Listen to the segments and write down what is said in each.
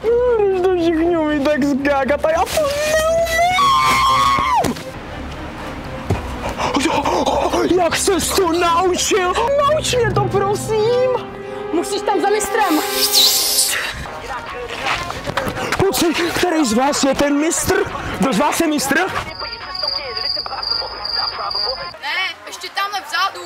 Když to všichni umí tak skákat a já to neumím. Jak ses to naučil? Nauč mě to, prosím. Musíš tam za mistrem. Kluci, který z vás je ten mistr? Kdo z vás je mistr? Ne, ještě tamhle vzadu.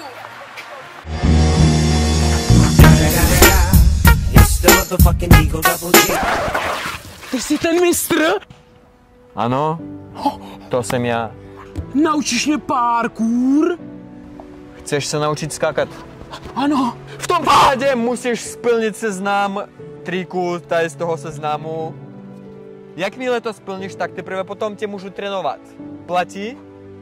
Ty jsi ten mistr? Ano, to jsem já. Naučíš mě parkour? Chceš se naučit skákat? Ano. V tom případě musíš splnit seznam triků tady z toho seznamu. Jakmile to splníš, tak teprve potom tě můžu trénovat. Platí?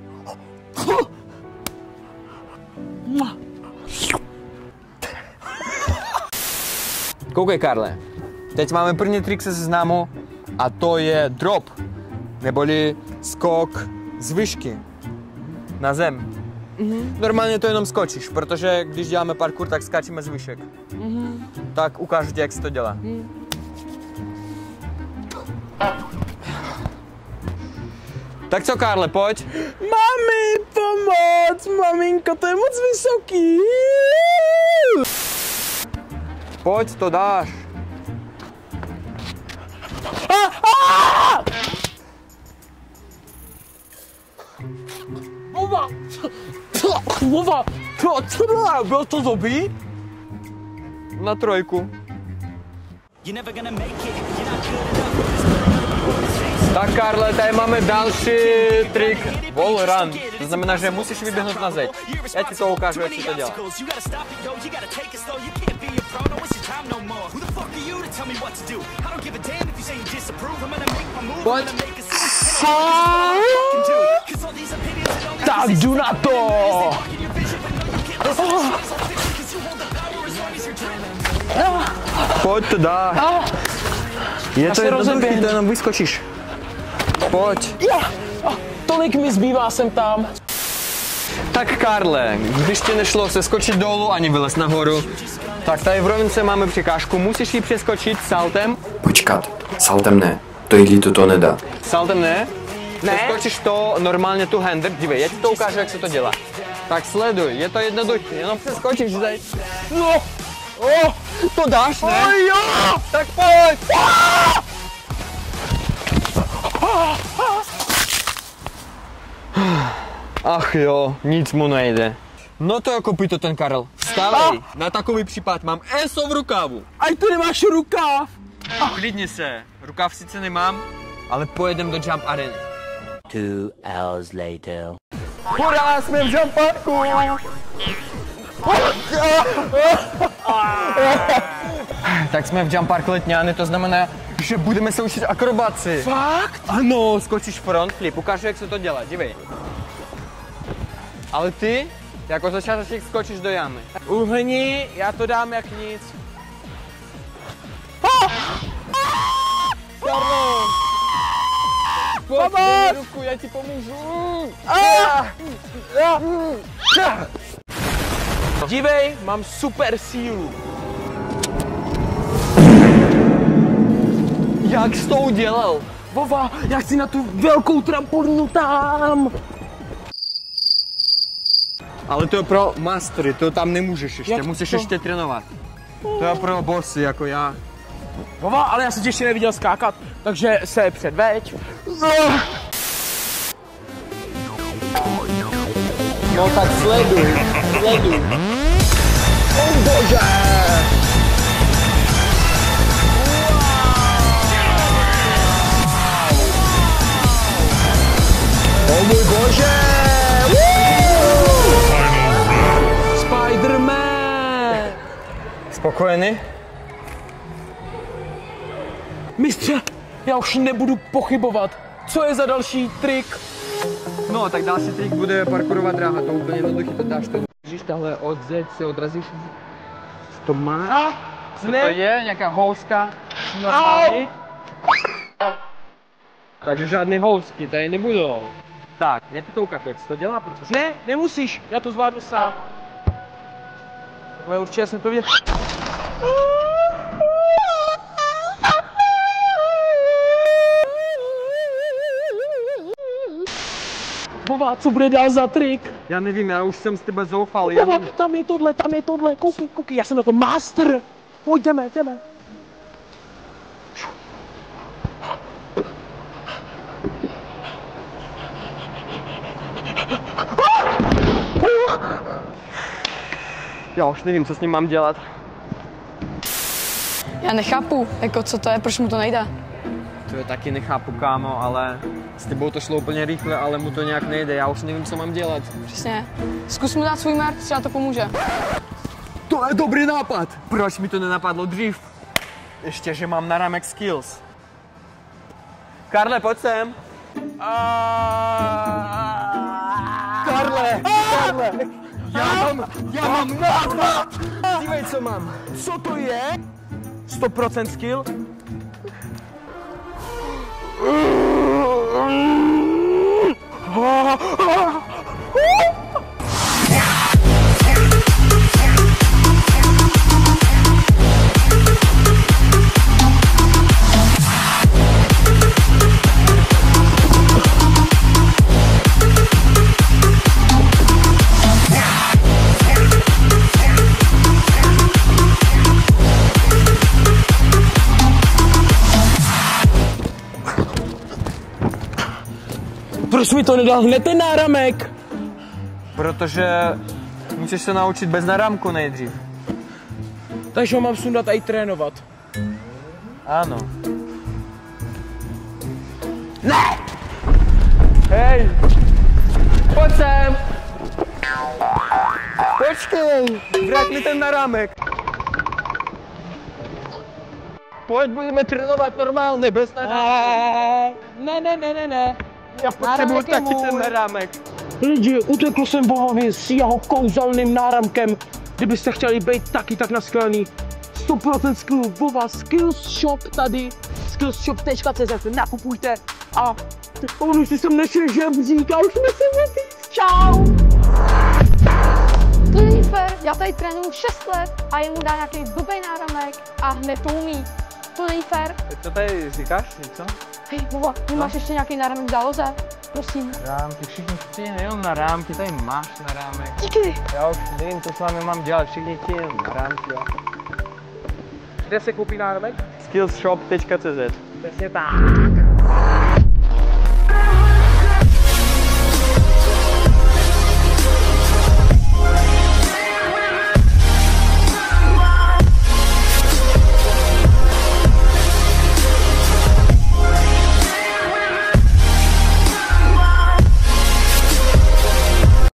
Koukej, Karle. Teď máme první trik se seznamu a to je drop, neboli skok z výšky na zem. Normálně to jenom skočíš, protože když děláme parkour, tak skáčíme z výšek. Tak ukážu ti, jak se to dělá. Tak co, Karle, pojď. Mami, pomoc! Maminko, to je moc vysoký! Pojď, to dáš. Vova! Vova! Co bylo? Bylo to dobrý? Na trojku. Tak, Karle, tady máme další trik wall run. To znamená, že musíš vyběhnout na zeď. Já ti to ukážu, jak se to dělá. Pojď. Tak jdu na to! Pojď, to dá. Je to jednoduchý, to jenom vyskočíš. Pojď. Tolik mi zbývá, jsem tam. Tak, Karle, když ti nešlo se skočit dolů ani vylez nahoru, tak tady v rovince máme překážku, musíš ji přeskočit saltem. Počkat, saltem ne, to jí to nedá. Saltem ne? Ne? Přeskočíš to normálně tu hander, dívej, já ti to ukážu, jak se to dělá. Tak sleduj, je to jednoduché, jenom přeskočíš zeď. No, to dáš, ne? Jo! Tak pojď! Ach jo, nic mu nejde. No to jako by to ten Karel. Vstávej, na takový případ mám ESO v rukávu. Aj ty nemáš rukáv! Klidni se, rukáv sice nemám, ale pojedem do Jump Areny. 2 hours later. Hurá, jsme v Jump Parku! Tak jsme v Jump Park Letňány, to znamená, že budeme se učit akrobaci. Fakt? Ano, skočíš front flip, ukážu, jak se to dělá, dívej. Ale ty, jako začátečník, skočíš do jamy. Uhni, já to dám jak nic. Karlo! Pojď, dej mi ruku, já ti pomůžu. Dívej, mám super sílu. Jak jsi to udělal? Vova, já chci na tu velkou trampolínu tam. Ale to je pro mastery, to tam nemůžeš ještě, Jak musíš to? ještě trénovat. To je pro bossy jako já. Vova, ale já jsem tě ještě neviděl skákat, takže se předveď. No tak sleduj. O bože! O můj bože! Spider-Man! Spokojený? Mistře, já už nebudu pochybovat. Co je za další trik? No, tak další trik bude parkourová dráha, to úplně jednoduchý, to dáš to. Držíš tahle od zeď, se odrazíš. To má? Co to je? Nějaká houska? Normální? Takže žádné housky tady nebudou. Tak, já ti to ukážu, jak se to dělá, protože... Ne, nemusíš, já to zvládnu sám. Takhle určitě jsem to viděl. Vova, co bude dál za trik? Já nevím, já už jsem z tebe zoufal. Vova, tam je tohle, koukej, já jsem jako master. Pojď, jdeme. Já už nevím, co s ním mám dělat. Já nechápu, jako co to je, proč mu to nejde. To je taky nechápu, kámo, ale s tebou to šlo úplně rychle, ale mu to nějak nejde. Já už nevím, co mám dělat. Přesně. Zkus mu dát svůj mark, třeba to pomůže. To je dobrý nápad. Proč mi to nenapadlo dřív? Ještě, že mám na rámek skills. Karle, pojď sem. Karle! Já mám nápad! Dívej, co mám. Co to je? 100% skill? Proč mi to nedal hned ten náramek? Protože musíš se naučit bez náramku nejdřív. Takže ho mám sundat a i trénovat. Ano. Ne! Hej! Pojď sem! Počkej! Vrať mi ten náramek! Pojď, budeme trénovat normálně, bez náramku. Ne. Já potřebuji taky ten náramek. Lidi, utekl jsem Bohovi s jeho kouzelným náramkem. Kdybyste chtěli být taky tak naskalený. 100% skill, Vova, Skills Shop tady. Skillsshop.cz, nakupujte. A on už jsem nešel žebřík a už musím říct čau. To není fér, já tady trénuju 6 let a jemu dá nějaký blbej náramek a hned to umí. To není fér. Co tady říkáš, co? Hej, Vova, ty máš ještě nějaký náramek v záloze? Prosím. Rámky, všichni chtějí nejenom na rámky, tady máš na rámek. Díky. Já už nevím, co s vámi mám dělat, všichni chtějí na rámky. Jo. Kde se koupí náramek? Skillsshop.cz. Přesně tak.